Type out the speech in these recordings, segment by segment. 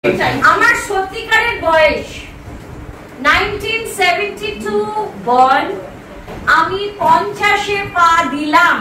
আমার সত্যিকারের বয়স 1972 বর্ন, আমি 50-এ পা দিলাম।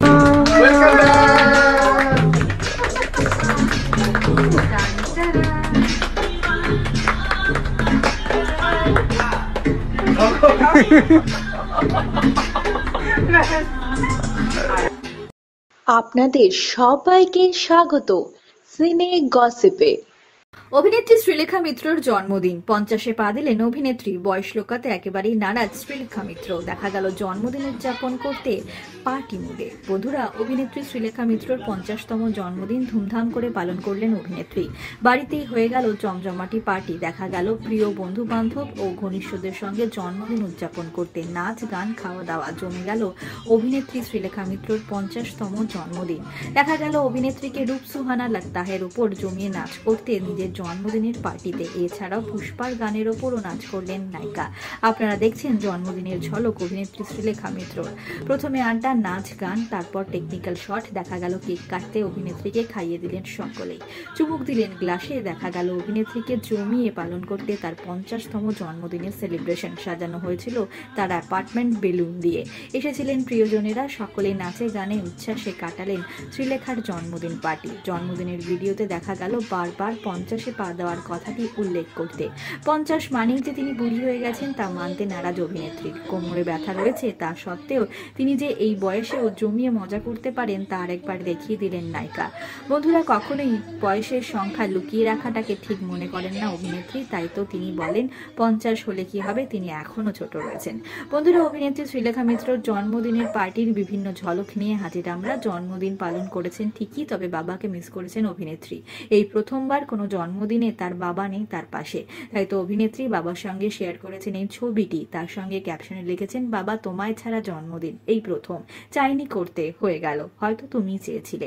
আপনাদের সবাইকে স্বাগত সিনে গসিপে। অভিনেত্রী শ্রীলেখা মিত্রর জন্মদিন, 50-এ পা দিলেন অভিনেত্রী। বয়স লোকাতে একেবারেই নারাজ শ্রীলেখা মিত্র। দেখা গেল জন্মদিন উদযাপন করতে পার্টি মুডে। বন্ধুরা, অভিনেত্রী শ্রীলেখা মিত্রর 50তম জন্মদিন ধুমধাম করে পালন করলেন অভিনেত্রী। বাড়িতেই হয়ে গেল জমজমাটি পার্টি। দেখা গেল প্রিয় বন্ধু বান্ধব ও ঘনিষ্ঠদের সঙ্গে জন্মদিন উদযাপন করতে নাচ গান খাওয়া দাওয়া জমে গেল অভিনেত্রী শ্রীলেখা মিত্রর 50তম জন্মদিন। দেখা গেল অভিনেত্রীকে রূপ সুহানা লাক্তাহের উপর জমিয়ে নাচ করতে নিজের জন্মদিনের পার্টিতে। এছাড়াও পুষ্পার গানের ওপরও নাচ করলেন নায়িকা। আপনারা দেখছেন জন্মদিনের ঝলক অভিনেত্রী শ্রীলেখা মিত্রর। প্রথমে আড্ডা, নাচ গান, তারপর টেকনিক্যাল শট। দেখা গেল কেক কাটতে অভিনেত্রীকে খাইয়ে দিলেন সকলেই, চুমুক দিলেন গ্লাসে। দেখা গেল অভিনেত্রীকে জমিয়ে পালন করতে তার 50তম জন্মদিনের সেলিব্রেশন। সাজানো হয়েছিল তার অ্যাপার্টমেন্ট বেলুন দিয়ে। এসেছিলেন প্রিয়জনেরা, সকলে নাচে গানে উচ্ছ্বাসে কাটালেন শ্রীলেখার জন্মদিন পার্টি। জন্মদিনের ভিডিওতে দেখা গেল বারবার 50-এ পা দেওয়ার কথাটি উল্লেখ করতে। 50 মানেই যে তিনি বুড়ি হয়ে গেছেন তা মানতে নারাজ অভিনেত্রীর। কোমরে ব্যথা রয়েছে, তা সত্ত্বেও তিনি যে এই বয়সেও জমিয়ে মজা করতে পারেন তা আরেকবার দেখিয়ে দিলেন নায়িকা। বন্ধুরা, কখনোই বয়সের সংখ্যা লুকিয়ে রাখাটাকে ঠিক মনে করেন না অভিনেত্রী। তাই তো তিনি বলেন 50 হলে কি হবে, তিনি এখনো ছোট রয়েছেন। বন্ধুরা, অভিনেত্রী শ্রীলেখা মিত্রর জন্মদিনের পার্টির বিভিন্ন ঝলক নিয়ে হাজির আমরা। জন্মদিন পালন করেছেন ঠিকই, তবে বাবাকে মিস করেছেন অভিনেত্রী। এই প্রথমবার কোনো জন্মদিনে তার বাবা নেই তার পাশে। তাই তো অভিনেত্রী বাবার সঙ্গে শেয়ার করেছেন এই ছবিটি। তার সঙ্গে ক্যাপশনে লিখেছেন, বাবা তোমায় ছাড়া জন্মদিন এই প্রথম, চাইনি করতে, হয়ে গেল, হয়তো তুমি চেয়েছিলে।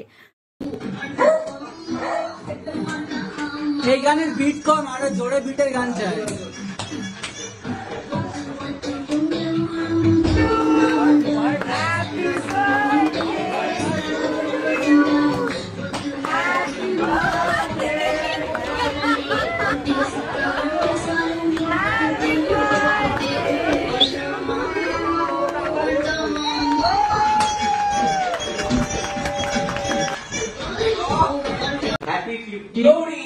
এই গানের বিট কম, আরো জোরে বিটের গান চাই। Glory!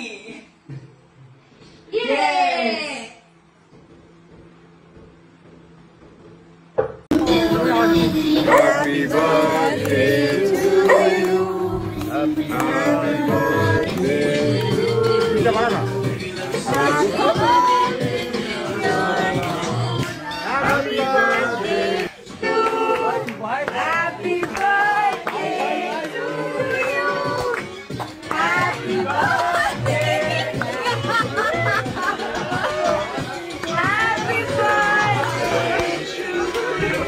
Yay! Happy birthday to you. Happy birthday to you. Happy birthday. Happy birthday to you. Happy birthday to you. Happy birthday. Happy birthday to you.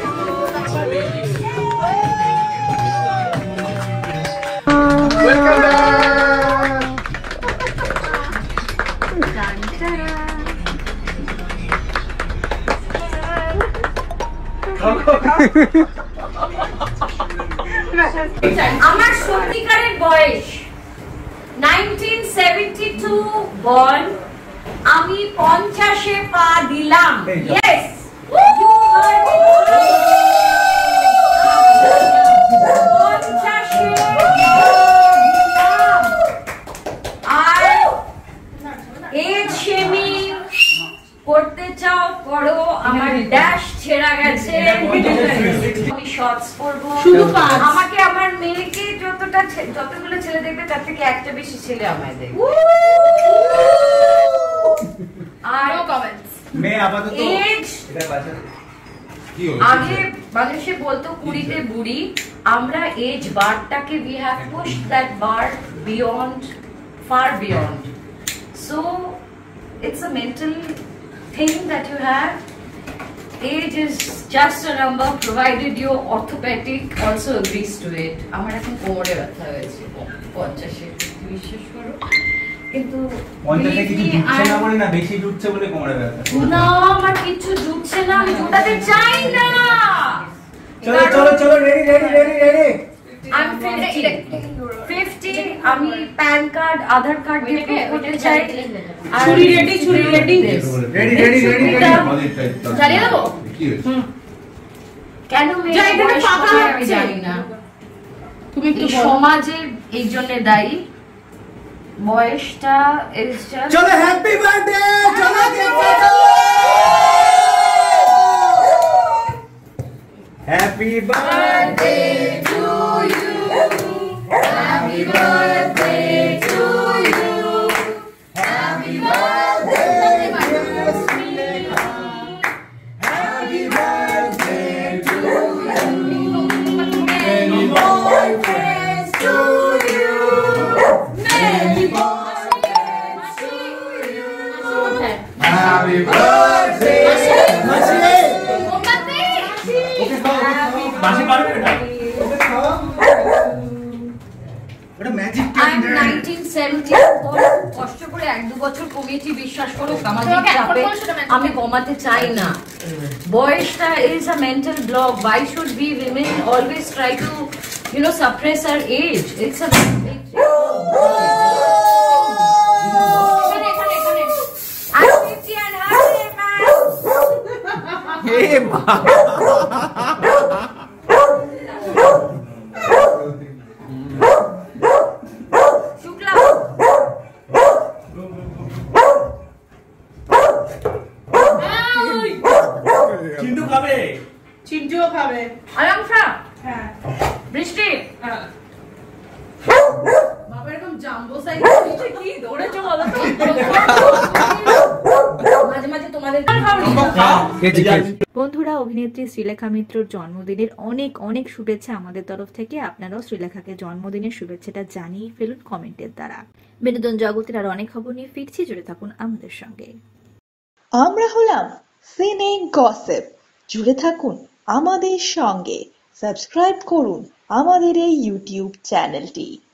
Welcome back. আমার সত্যিকারের বয়স 1972 বর্ন, আমি 50-এ পা দিলাম। Yes! করতে চাও করো, আমার ড্যাশ ছেড়া গেছে, আমি শর্টস পরবো। আমাকে আমার মেয়েকে যতগুলো ছেলে দেখবে তার থেকে একটা বেশি ছেলে আমায় দেখবে। আর এজ আগে বাংলাদেশে বলতো 20-তে বুড়ি, আমরা এজ বারটাকে we have pushed that bar beyond, far beyond. So it's a mental thing that you have. Age is just a number provided your orthopedic also agrees to it. আমার এখন কোমরে ব্যথা হয়েছে 50-এ, বিশ্বাস করো। কিন্তু 50-এ কিছু জুটছে না বলে না, বেশি জুটছে বলে কোমরে ব্যথা। না, আমার কিছু জুটছে না, আমি জুটাতে চাই না। চলো চলো চলো, ready ready ready ready. I'm 50. হচ্ছে আমি প্যান কার্ড আধার কার্ড দিয়ে proof করতে চাই আর ছুরি রেডি চালিয়ে দেবো কেন মেয়ে বয়স কোথায় আমি জানি না তুমি একটু সমাজের এই জন্য দায়ী বয়সটা is just চলো হ্যাপি বার্থডে চলো happy birthday to you happy birthday to you happy birthday happy birthday to many more friends to you many more friends to you Happy birthday. বাসি পারবে এটা ওটা ম্যাজিক I'm 1970 কষ্ট করে 1-2 বছর কমিয়েছি বিশ্বাস করো সামাজিক চাপে আমি কমাতে চাই না বয়সটা is a mental block why should we women always try to suppress our age it's a I'm 50 and happy man হে মা শুক্লা চিন্টু খাবে চিন্টুও খাবে আরামসা হ্যাঁ বৃষ্টি বাবা এরকম জাম্বো সাইজ নিচে কি দৌড়েছো বলো তো মাঝে মাঝে তোমাদের বন্ধুরা অভিনেত্রী শ্রীলেখা মিত্রর জন্মদিনের অনেক অনেক শুভেচ্ছা আমাদের তরফ থেকে। আপনারাও শ্রীলেখাকে জন্মদিনের শুভেচ্ছাটা জানিয়ে ফেলুন কমেন্টের দ্বারা। বিনোদন জগতের আর অনেক খবর নিয়ে ফিরছি, জুড়ে থাকুন আমাদের সঙ্গে। আমরা হলাম সিনে গসিপ, জুড়ে থাকুন আমাদের সঙ্গে। সাবস্ক্রাইব করুন আমাদের এই ইউটিউব চ্যানেলটি।